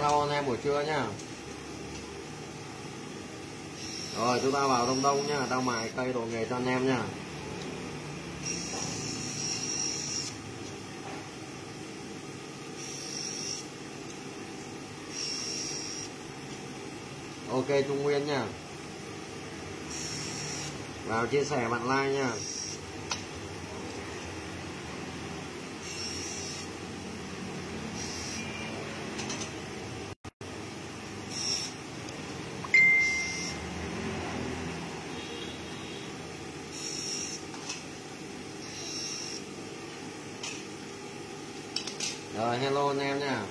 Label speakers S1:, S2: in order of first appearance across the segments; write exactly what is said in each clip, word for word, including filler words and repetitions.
S1: hello anh em buổi trưa nhá. Rồi chúng ta vào đông đông nhá, tao mài cây đồ nghề cho anh em nhá. Ok Trung Nguyên nha. Vào chia sẻ bạn like nha. Rồi hello anh em nha.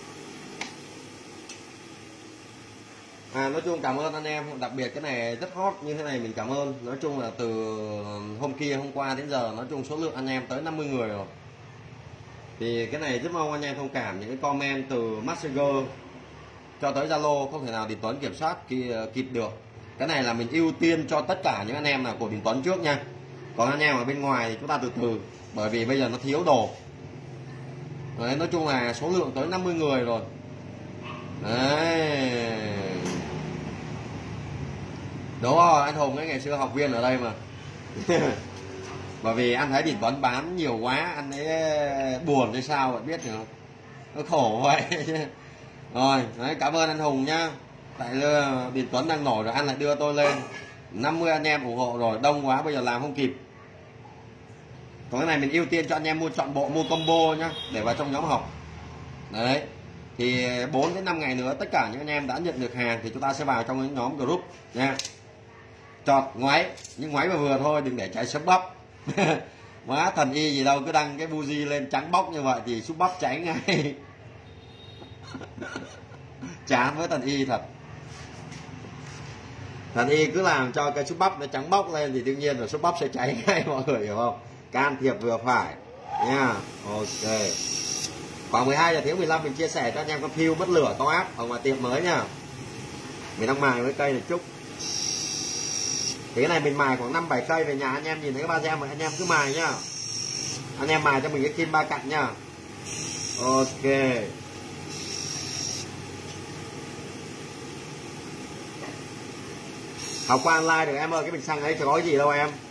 S1: À, nói chung cảm ơn anh em, đặc biệt cái này rất hot như thế này mình cảm ơn. Nói chung là từ hôm kia hôm qua đến giờ nói chung số lượng anh em tới năm mươi người rồi. Thì cái này rất mong anh em thông cảm những cái comment từ Messenger cho tới Zalo không thể nào Đình Tuấn kiểm soát kịp được. Cái này là mình ưu tiên cho tất cả những anh em nào của Đình Tuấn trước nha. Còn anh em ở bên ngoài thì chúng ta từ từ, bởi vì bây giờ nó thiếu đồ. Đấy, nói chung là số lượng tới năm mươi người rồi. Đấy. Đúng rồi, anh Hùng ấy ngày xưa học viên ở đây mà. Bởi vì anh thấy Đình Tuấn bán nhiều quá, anh ấy buồn hay sao bạn biết không? Nó khổ vậy. Rồi, đấy, cảm ơn anh Hùng nhá. Tại Đình Tuấn đang nổi rồi anh lại đưa tôi lên. năm mươi anh em ủng hộ rồi, đông quá bây giờ làm không kịp. Còn cái này mình ưu tiên cho anh em mua trọn bộ, mua combo nhá, để vào trong nhóm học. Đấy. Thì bốn đến năm ngày nữa tất cả những anh em đã nhận được hàng thì chúng ta sẽ vào trong những nhóm group nha. Chọt ngoáy, nhưng ngoáy mà vừa thôi, đừng để cháy sớm bắp. Má thần y gì đâu, cứ đăng cái buji lên trắng bóc như vậy thì súp bắp cháy ngay. Chán với thần y thật. Thần y cứ làm cho cái súp bắp nó trắng bóc lên thì đương nhiên là súp bắp sẽ cháy ngay mọi người hiểu không? Can thiệp vừa phải nha. Ok. Khoảng mười hai giờ thiếu mười lăm mình chia sẻ cho anh em con phiêu bất lửa to áp ở ngoài tiệm mới nha. Mình đang mài với cây này chút. Thì cái này mình mài khoảng năm bảy cây về nhà anh em nhìn thấy cái ba gem mà anh em cứ mài nhá. Anh em mài cho mình cái kim ba cạnh nhá. Ok. Học qua online được em ơi, cái bình xăng ấy có gì đâu em.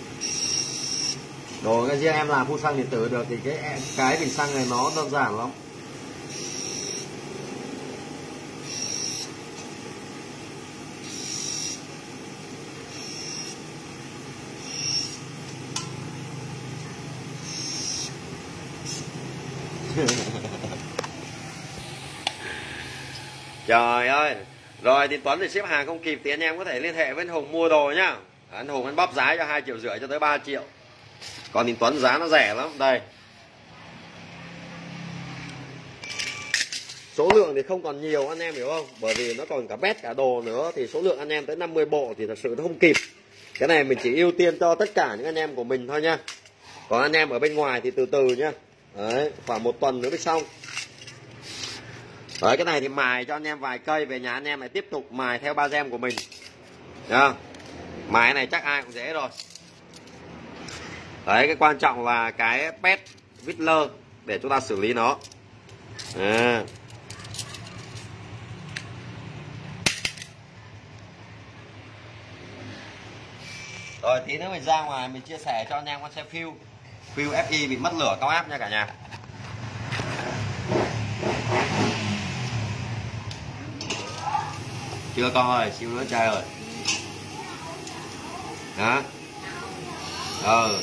S1: Đồ cái riêng em làm phun xăng điện tử được thì cái cái bình xăng này nó đơn giản lắm. Trời ơi. Rồi thì Tuấn thì ship hàng không kịp thì anh em có thể liên hệ với anh Hùng mua đồ nhá. Anh Hùng anh bóp giá cho hai triệu rưỡi cho tới ba triệu. Còn thì Tuấn giá nó rẻ lắm. Đây. Số lượng thì không còn nhiều anh em hiểu không? Bởi vì nó còn cả bét cả đồ nữa thì số lượng anh em tới năm mươi bộ thì thật sự nó không kịp. Cái này mình chỉ ưu tiên cho tất cả những anh em của mình thôi nha. Còn anh em ở bên ngoài thì từ từ nhá. Đấy, khoảng một tuần nữa mới xong. Đấy, cái này thì mài cho anh em vài cây về nhà anh em lại tiếp tục mài theo ba gem của mình. Đấy, mài này chắc ai cũng dễ rồi. Đấy, cái quan trọng là cái pet vít lơ để chúng ta xử lý nó. À. Rồi tí nữa mình ra ngoài mình chia sẻ cho anh em con xe Fuel Fuel ép i bị mất lửa cao áp nha cả nhà. Chưa con ơi, siêu nữa trai ơi. Đó. Ờ.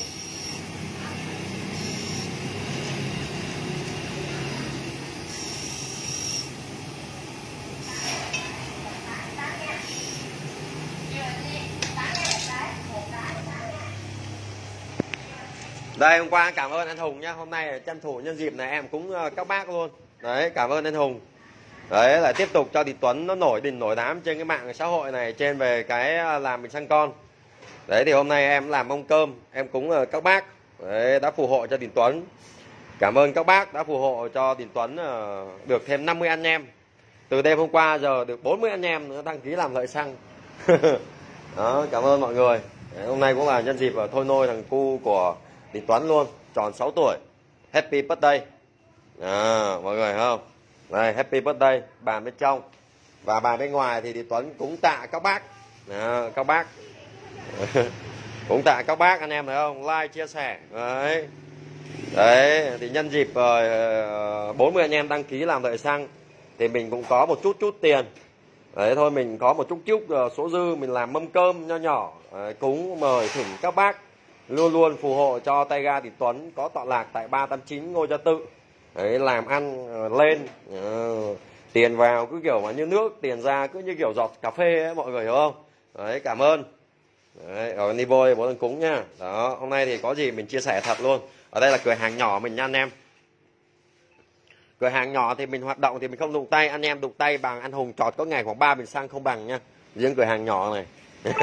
S1: Đây hôm qua cảm ơn anh Hùng nhá, hôm nay tranh thủ nhân dịp này em cũng các bác luôn. Đấy, cảm ơn anh Hùng. Đấy là tiếp tục cho Đình Tuấn nó nổi đình nổi đám trên cái mạng xã hội này trên về cái làm bình xăng con. Đấy thì hôm nay em làm mông cơm, em cúng các bác. Đấy, đã phù hộ cho Đình Tuấn. Cảm ơn các bác đã phù hộ cho Đình Tuấn được thêm năm mươi anh em. Từ đêm hôm qua giờ được bốn mươi anh em nữa đăng ký làm lợi xăng. Đó, cảm ơn mọi người. Đấy, hôm nay cũng là nhân dịp thôi nôi thằng cu của Đình Tuấn luôn, tròn sáu tuổi. Happy birthday. À, mọi người thấy không? Đây, Happy Birthday, bàn bên trong. Và bàn bên ngoài thì, thì Tuấn cúng tạ các bác. Đó, các bác. Cúng tạ các bác anh em thấy không? Like, chia sẻ. Đấy. Đấy, thì nhân dịp uh, bốn mươi anh em đăng ký làm thợ xăng thì mình cũng có một chút chút tiền. Đấy thôi, mình có một chút chút uh, số dư mình làm mâm cơm nho nhỏ. Đấy, cúng mời thỉnh các bác luôn luôn phù hộ cho tay ga Tỷ Tuấn có tọa lạc tại ba tám chín Ngô Gia Tự. Đấy, làm ăn uh, lên uh, tiền vào cứ kiểu mà như nước, tiền ra cứ như kiểu giọt cà phê ấy, mọi người hiểu không? Đấy, cảm ơn. Đấy, ở Niboy bố thằng cúng nhá. Đó, hôm nay thì có gì mình chia sẻ thật luôn. Ở đây là cửa hàng nhỏ mình nha anh em. Cửa hàng nhỏ thì mình hoạt động thì mình không đụng tay, anh em đụng tay bằng anh Hùng trọt có ngày khoảng ba bình xăng không bằng nha. Riêng cửa hàng nhỏ này.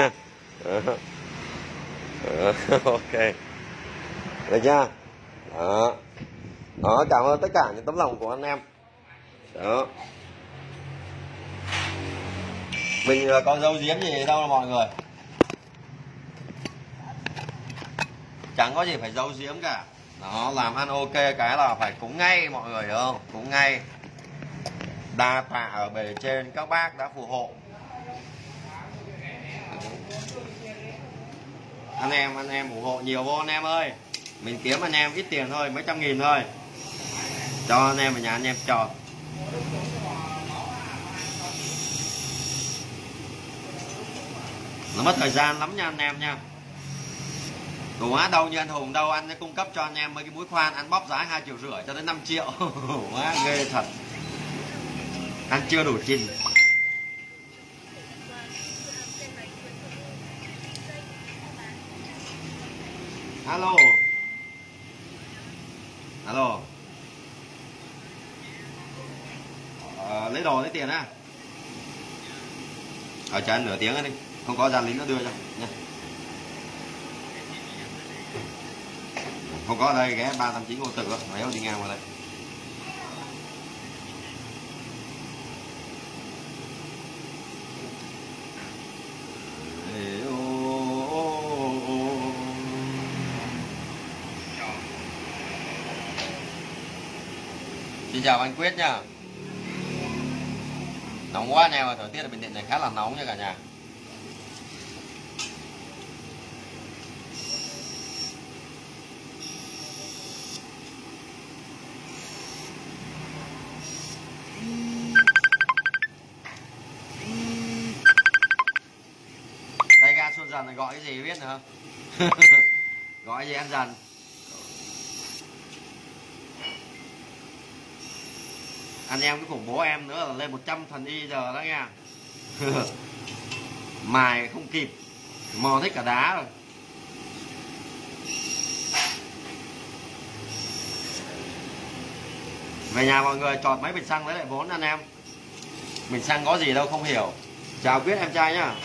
S1: Ok. Được chưa? Đó. Đó, cảm ơn tất cả những tấm lòng của anh em. Đó. Mình có giấu giếm gì đâu mọi người. Chẳng có gì phải giấu giếm cả. Đó, làm ăn ok cái là phải cúng ngay mọi người hiểu không? Cúng ngay. Đa tạ ở bề trên các bác đã phù hộ. Anh em anh em ủng hộ nhiều vô anh em ơi. Mình kiếm anh em ít tiền thôi, mấy trăm nghìn thôi. Cho anh em ở nhà anh em trò. Nó mất thời gian lắm nha anh em nha. Quá đâu như anh Hùng đâu, anh sẽ cung cấp cho anh em mấy cái mũi khoan ăn bóp giá hai triệu rưỡi cho đến năm triệu. Quá ghê thật. Anh chưa đủ trình. Alo. Alo. Ờ, lấy đồ lấy tiền á. Ở chờ anh nửa tiếng đi, không có gia lính nó đưa cho nha. Không có ở đây ghé ba tám chín Ngô Tự á, méo đi ngang qua đây. Xin chào anh Quyết nha. Nóng quá anh em, thời tiết ở Bình Định này khá là nóng nha cả nhà. Tay ga Xuân Dần này gọi cái gì biết nữa không? Gọi gì ăn dần. Anh em cứ khủng bố em nữa là lên một trăm thần y giờ đó nha. Mài không kịp, mò thích cả đá rồi. Về nhà mọi người chọt mấy bình xăng lấy lại vốn anh em. Bình xăng có gì đâu không hiểu. Chào Quyết em trai nhá.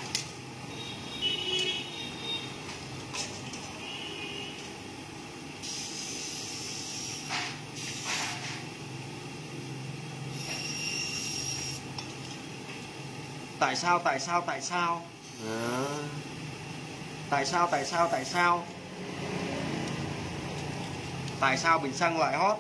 S1: Tại sao tại sao tại sao à. Tại sao tại sao tại sao Tại sao bình xăng lại hot?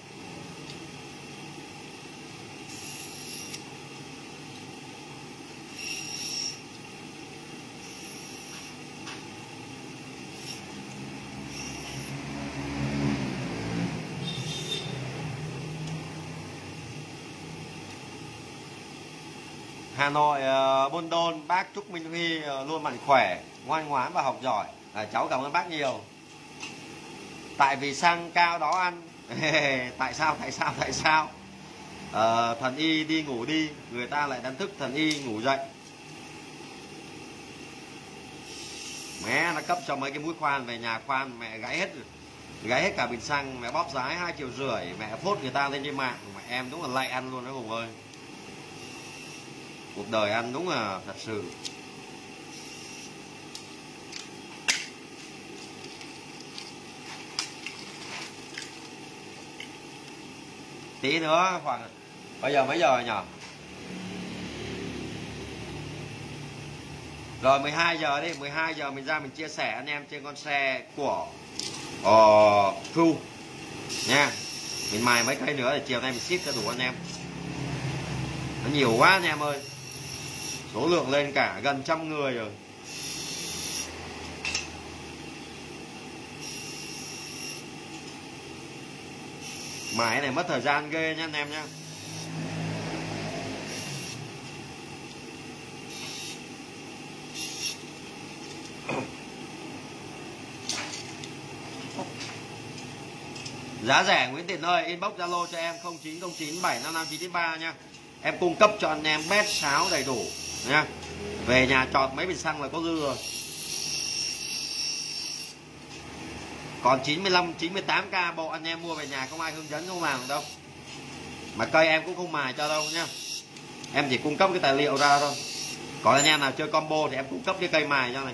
S1: Hà Nội uh, Buôn Đôn, bác chúc Minh Huy uh, luôn mạnh khỏe, ngoan ngoãn và học giỏi. À, cháu cảm ơn bác nhiều. Tại vì xăng cao đó ăn. Tại sao tại sao tại sao uh, thần y đi ngủ đi, người ta lại đánh thức thần y ngủ dậy. Mẹ nó cấp cho mấy cái mũi khoan về nhà khoan, mẹ gãy hết gãy hết cả bình xăng, mẹ bóp giá hai triệu rưỡi, mẹ phốt người ta lên trên mạng. Mẹ em đúng là lạy ăn luôn đó Hùng ơi. Cuộc đời ăn đúng là thật sự. Tí nữa khoảng bây giờ mấy giờ nhỉ? Rồi mười hai giờ đi, mười hai giờ mình ra mình chia sẻ anh em trên con xe của uh, Thu nha. Mình mài mấy cây nữa để chiều nay mình ship cho đủ anh em. Nó nhiều quá anh em ơi. Số lượng lên cả gần trăm người rồi. Mài cái này mất thời gian ghê nha anh em nhá. Giá rẻ Nguyễn Tiện ơi, inbox Zalo cho em không chín không chín bảy năm năm chín ba nha. Em cung cấp cho anh em bét sáo đầy đủ nha. Về nhà chọt mấy bình xăng là có dư rồi. Còn chín mươi lăm chín mươi tám k bộ anh em mua về nhà không ai hướng dẫn không làm được đâu. Mà cây em cũng không mài cho đâu nha. Em chỉ cung cấp cái tài liệu ra thôi. Còn anh em nào chơi combo thì em cung cấp cái cây mài cho này.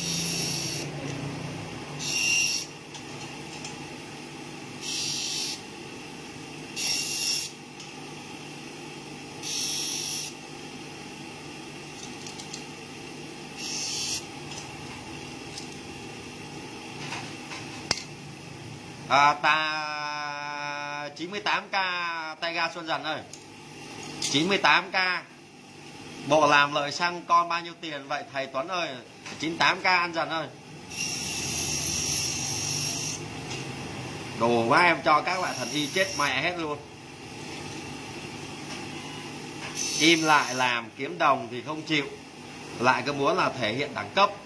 S1: À, ta chín mươi tám k tay ga Xuân Dần ơi, chín mươi tám k bộ làm lợi xăng con bao nhiêu tiền vậy thầy Tuấn ơi? Chín mươi tám k ăn Dần ơi. Đồ quá, em cho các bạn thần y chết mẹ hết luôn. Im lại làm kiếm đồng thì không chịu, lại cứ muốn là thể hiện đẳng cấp.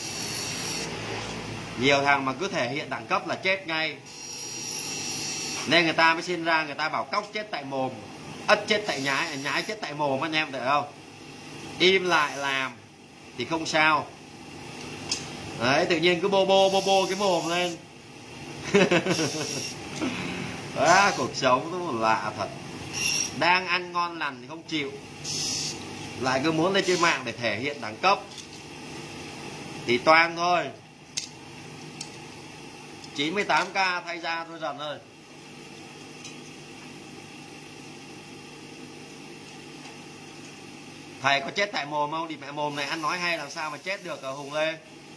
S1: Nhiều thằng mà cứ thể hiện đẳng cấp là chết ngay. Nên người ta mới sinh ra người ta bảo cóc chết tại mồm, ất chết tại nhái, nhái chết tại mồm anh em thấy không? Im lại làm thì không sao. Đấy, tự nhiên cứ bô bô bô bô cái mồm lên. À, cuộc sống nó lạ thật. Đang ăn ngon lành thì không chịu, lại cứ muốn lên trên mạng để thể hiện đẳng cấp thì toang thôi. Chín mươi tám k thay ra thôi Dần ơi. Thầy có chết tại mồm không? Thì mẹ mồm này ăn nói hay làm sao mà chết được ở Hùng Lê.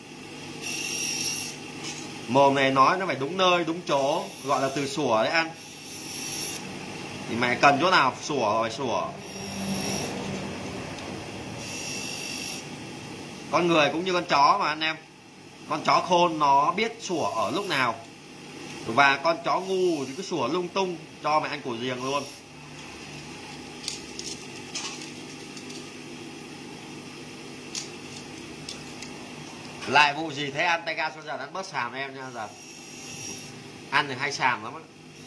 S1: Mồm này nói nó phải đúng nơi đúng chỗ, gọi là từ sủa đấy ăn. Thì mẹ cần chỗ nào sủa rồi sủa. Con người cũng như con chó mà anh em. Con chó khôn nó biết sủa ở lúc nào. Và con chó ngu thì cứ sủa lung tung, cho mẹ ăn củ riềng luôn. Lại vụ gì thế? Ăn tay ga Xuân Dần ăn bớt xàm em nha Dần. Ăn thì hay xàm lắm á.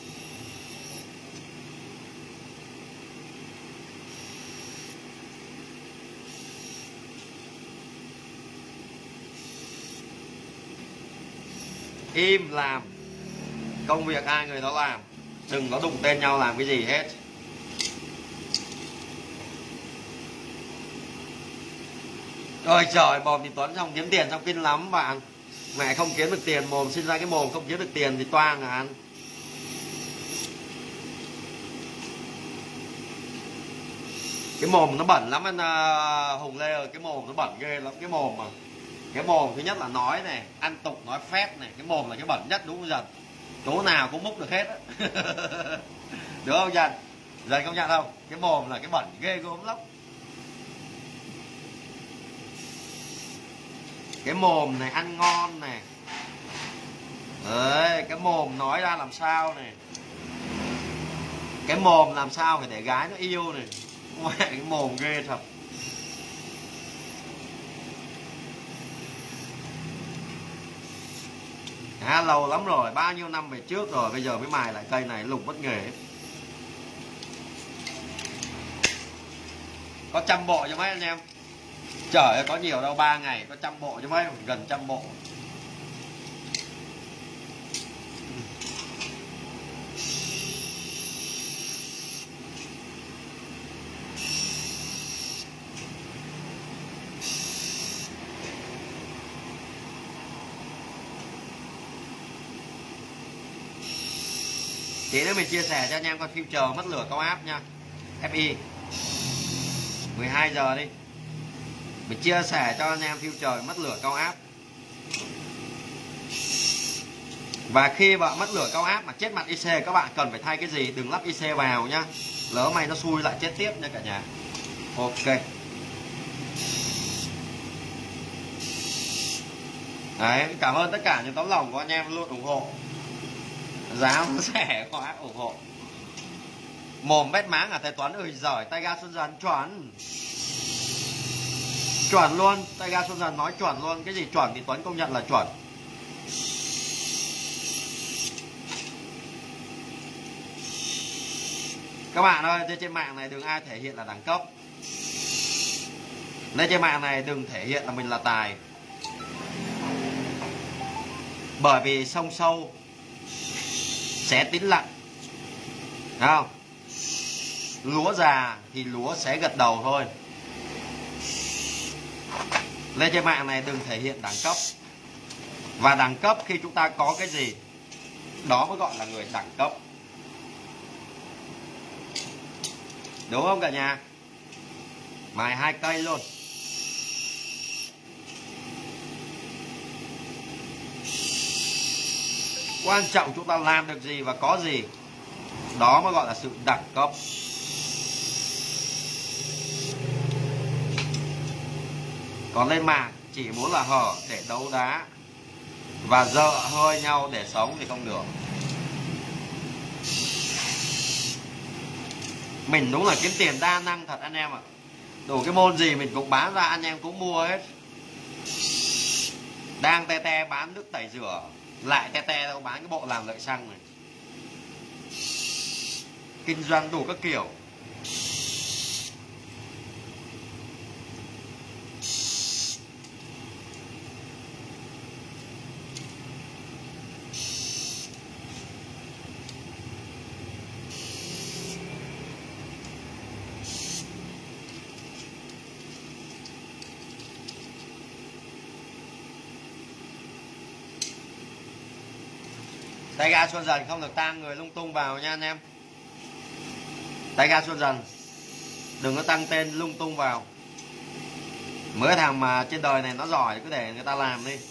S1: Im làm, công việc ai người đó làm, đừng có đụng tên nhau làm cái gì hết. Ôi trời, mồm thì Tuấn xong kiếm tiền xong kinh lắm bạn. Mẹ không kiếm được tiền, mồm sinh ra cái mồm không kiếm được tiền thì toang à ăn. Cái mồm nó bẩn lắm anh uh, Hùng Lê ơi, cái mồm nó bẩn ghê lắm. Cái mồm mà cái mồm thứ nhất là nói này, ăn tục nói phét này, cái mồm là cái bẩn nhất đúng không Dần? Chỗ nào cũng múc được hết á. Đúng không Dần? Dần công nhận không? Cái mồm là cái bẩn ghê gớm lắm. Cái mồm này ăn ngon này. Đấy, cái mồm nói ra làm sao này. Cái mồm làm sao phải để gái nó yêu này. Mẹ, cái mồm ghê thật. À, lâu lắm rồi, bao nhiêu năm về trước rồi, bây giờ mới mài lại cây này, lục mất nghề. Có trăm bộ cho mấy anh em. Trời ơi, có nhiều đâu, ba ngày có trăm bộ cho mấy, gần trăm bộ. Tí nữa mình chia sẻ cho anh em con future mất lửa cao áp nha. ép i mười hai giờ đi. Mình chia sẻ cho anh em future mất lửa cao áp. Và khi bạn mất lửa cao áp mà chết mặt i xê, các bạn cần phải thay cái gì? Đừng lắp i xê vào nhá, lỡ may nó xui lại chết tiếp nha cả nhà. Ok. Đấy, cảm ơn tất cả những tấm lòng của anh em luôn ủng hộ. Giá nó rẻ quá, ủng hộ. Mồm bét máng à thầy Tuấn ơi, giỏi, tay ga Xuân Dần chuẩn. Chuẩn luôn, tay ga Xuân Dần nói chuẩn luôn. Cái gì chuẩn thì Tuấn công nhận là chuẩn. Các bạn ơi, trên mạng này đừng ai thể hiện là đẳng cấp. Lên trên mạng này đừng thể hiện là mình là tài. Bởi vì sông sâu sẽ tín lặng, thấy không? Lúa già thì lúa sẽ gật đầu thôi. Lên trên mạng này đừng thể hiện đẳng cấp. Và đẳng cấp khi chúng ta có cái gì, đó mới gọi là người đẳng cấp. Đúng không cả nhà? Mài hai cây luôn. Quan trọng chúng ta làm được gì và có gì, đó mới gọi là sự đẳng cấp. Còn lên mạng chỉ muốn là hở để đấu đá và dợ hơi nhau để sống thì không được. Mình đúng là kiếm tiền đa năng thật anh em ạ. Đủ cái môn gì mình cũng bán ra, anh em cũng mua hết. Đang te te bán nước tẩy rửa, lại te te đâu bán cái bộ làm lợi xăng này. Kinh doanh đủ các kiểu. Tay ga Xuân Dần không được tăng người lung tung vào nha anh em. Tay ga Xuân Dần đừng có tăng tên lung tung vào. Mấy thằng mà trên đời này nó giỏi cứ để người ta làm đi.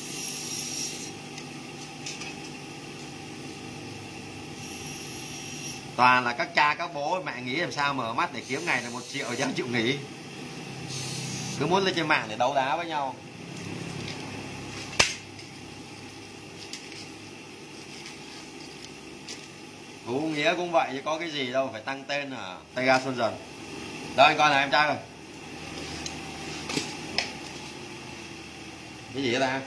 S1: Toàn là các cha các bố mẹ nghĩ làm sao mở mắt để kiếm ngày là một triệu chứ chịu nghỉ. Cứ muốn lên trên mạng để đấu đá với nhau. Vũ Nghĩa cũng vậy chứ có cái gì đâu phải tăng tên à. Tay ga Xuân Dần. Đâu anh coi này em trai ơi. Cái gì vậy ta?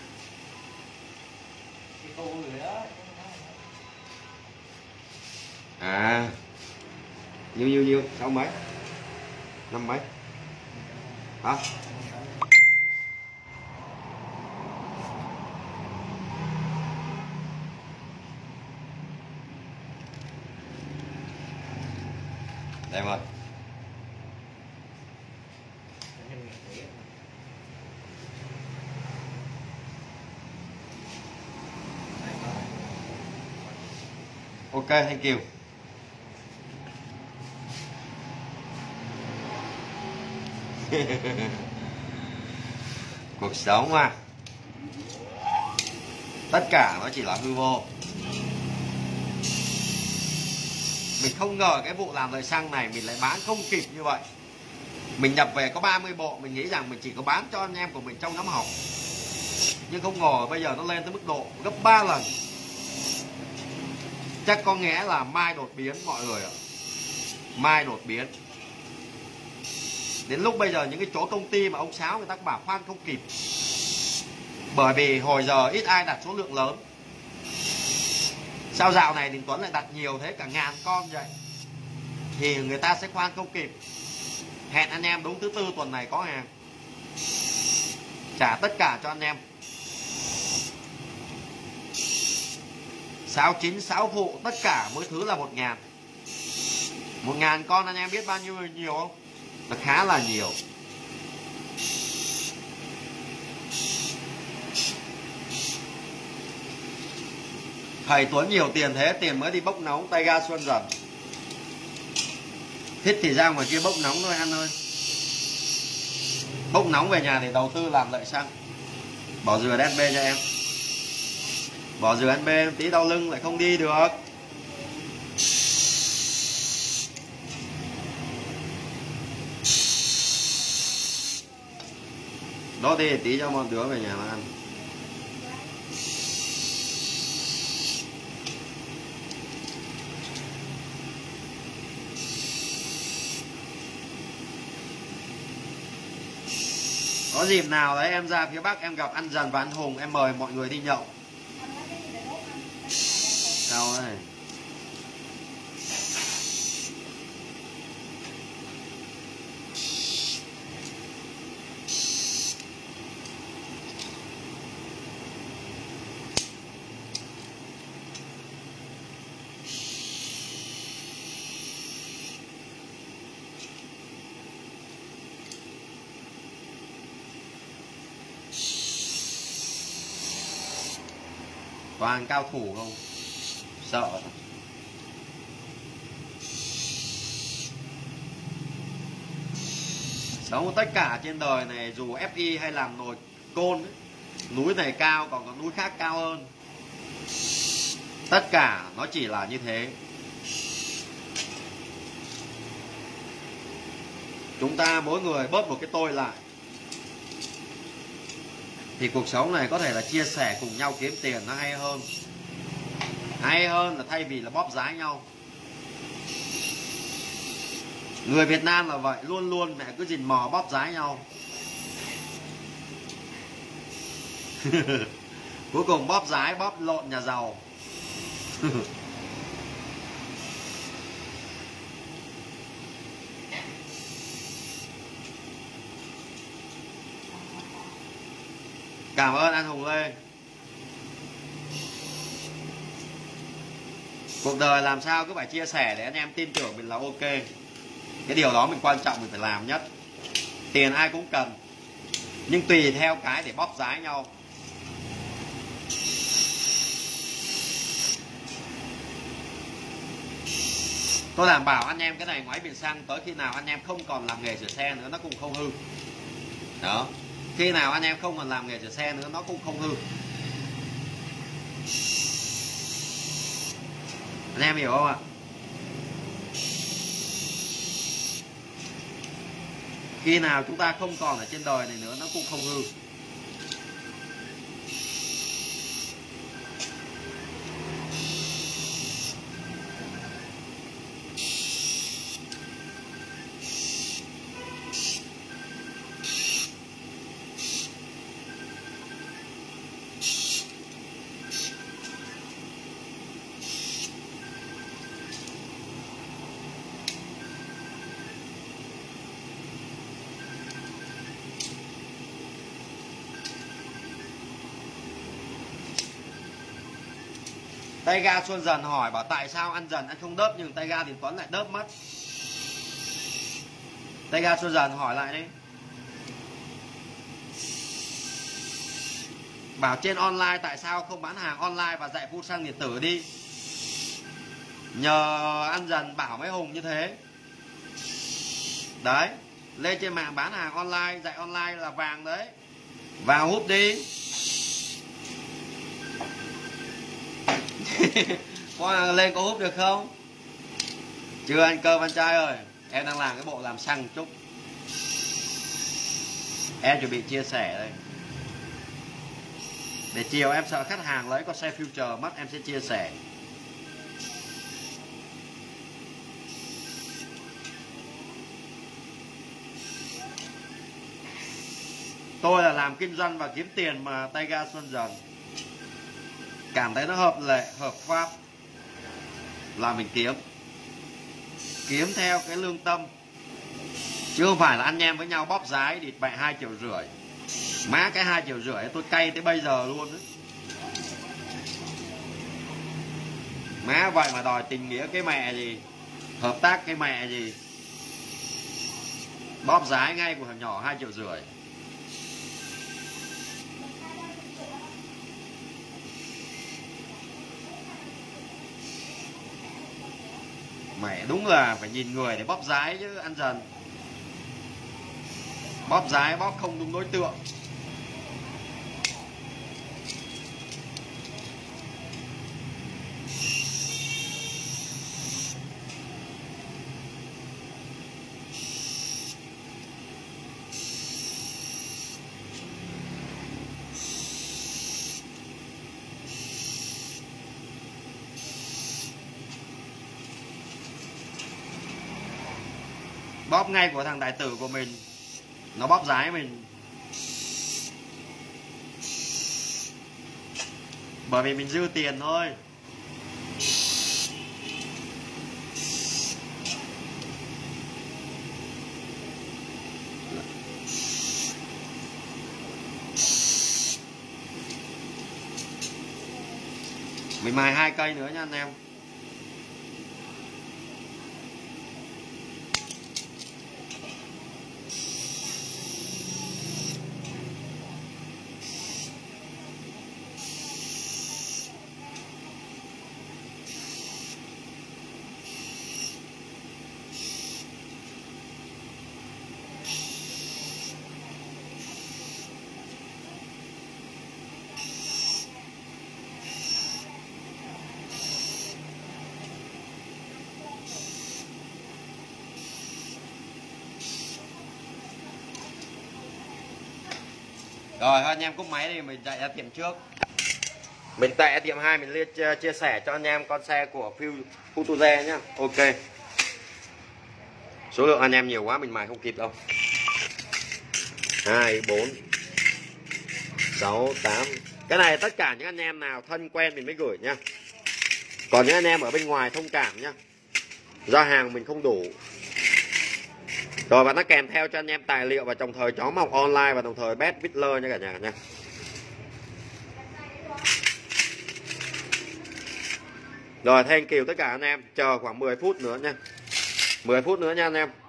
S1: À, nhiêu nhiêu nhiêu sáu mấy, năm mấy hả? Đây rồi. Ok, thank you. Cuộc sống mà tất cả nó chỉ là hư vô. Mình không ngờ cái vụ làm lợi xăng này mình lại bán không kịp như vậy. Mình nhập về có ba mươi bộ, mình nghĩ rằng mình chỉ có bán cho anh em của mình trong nhóm học. Nhưng không ngờ bây giờ nó lên tới mức độ gấp ba lần. Chắc có nghĩa là mai đột biến mọi người ạ. Mai đột biến. Đến lúc bây giờ những cái chỗ công ty mà ông Sáo người ta cũng bảo khoan không kịp. Bởi vì hồi giờ ít ai đặt số lượng lớn. Sao dạo này Đình Tuấn lại đặt nhiều thế, cả ngàn con vậy, thì người ta sẽ khoan không kịp. Hẹn anh em đúng thứ tư tuần này có hàng, trả tất cả cho anh em. Sáu chín, sáu phụ, tất cả mỗi thứ là một ngàn. Một ngàn con anh em biết bao nhiêu nhiều không? Nó khá là nhiều. Thầy Tuấn nhiều tiền thế, tiền mới đi bốc nóng tay ga Xuân Dần. Thích thì ra ngoài kia bốc nóng thôi anh ơi. Bốc nóng về nhà thì đầu tư làm lợi xăng. Bỏ dừa đen bê cho em. Bỏ rửa ăn bê tí đau lưng lại không đi được. Đó đi tí cho mọi đứa về nhà mà ăn. Có dịp nào đấy em ra phía Bắc em gặp anh Dần và anh Hùng, em mời mọi người đi nhậu. Sao đây? Toàn cao thủ không? Sợ. Sống tất cả trên đời này dù ép i hay làm nồi côn ấy, núi này cao còn có núi khác cao hơn. Tất cả nó chỉ là như thế. Chúng ta mỗi người bớt một cái tôi lại thì cuộc sống này có thể là chia sẻ cùng nhau kiếm tiền nó hay hơn. Hay hơn là thay vì là bóp giá nhau. Người Việt Nam là vậy, luôn luôn mẹ cứ rình mò bóp giá nhau. Cuối cùng bóp giá bóp lộn nhà giàu. Cảm ơn anh Hùng Lê. Cuộc đời làm sao cứ phải chia sẻ để anh em tin tưởng mình là ok. Cái điều đó mình quan trọng mình phải làm nhất. Tiền ai cũng cần, nhưng tùy theo cái để bóp giá nhau. Tôi đảm bảo anh em cái này ngoái biển xăng tới khi nào anh em không còn làm nghề sửa xe nữa nó cũng không hư. Đó. Khi nào anh em không còn làm nghề sửa xe nữa nó cũng không hư. Anh em hiểu không ạ? Khi nào chúng ta không còn ở trên đời này nữa nó cũng không hư. Tay ga Xuân Dần hỏi bảo tại sao ăn dần anh không đớp nhưng tay ga Tiến Tuấn lại đớp mất. Tay ga Xuân Dần hỏi lại đi. Bảo trên online tại sao không bán hàng online và dạy phun xăng điện tử đi. Nhờ ăn dần bảo mấy Hùng như thế. Đấy, lên trên mạng bán hàng online, dạy online là vàng đấy. Vào hút đi. Có lên có hút được không? Chưa anh Cơ anh trai ơi. Em đang làm cái bộ làm xăng chút. Em chuẩn bị chia sẻ đây. Để chiều em sợ khách hàng lấy con xe future mất em sẽ chia sẻ. Tôi là làm kinh doanh và kiếm tiền mà tay ga Xuân Dần cảm thấy nó hợp lệ, hợp pháp là mình kiếm. Kiếm theo cái lương tâm. Chứ không phải là anh em với nhau bóp giá địt bẹ hai triệu rưỡi. Má cái hai triệu rưỡi tôi cay tới bây giờ luôn đấy. Má vậy mà đòi tình nghĩa cái mẹ gì, hợp tác cái mẹ gì. Bóp giá ngay của thằng nhỏ hai triệu rưỡi. Mẹ đúng là phải nhìn người để bóp giá chứ ăn dần. Bóp giá bóp không đúng đối tượng. Bóp ngay của thằng đại tử của mình, nó bóp giái mình. Bởi vì mình dư tiền thôi. Mình mài hai cây nữa nha anh em. Rồi anh em cúp máy thì mình chạy ra tiệm trước. Mình tại ở tiệm hai mình liên chia sẻ cho anh em con xe của Futuze nhá. Ok. Số lượng anh em nhiều quá mình mài không kịp đâu. hai, bốn, sáu, tám. Cái này tất cả những anh em nào thân quen mình mới gửi nhá. Còn những anh em ở bên ngoài thông cảm nhá. Ra hàng mình không đủ. Rồi và nó kèm theo cho anh em tài liệu và đồng thời chó mọc online và đồng thời best Whistler nha cả nhà nha. Rồi thank you tất cả anh em. Chờ khoảng mười phút nữa nha. mười phút nữa nha anh em.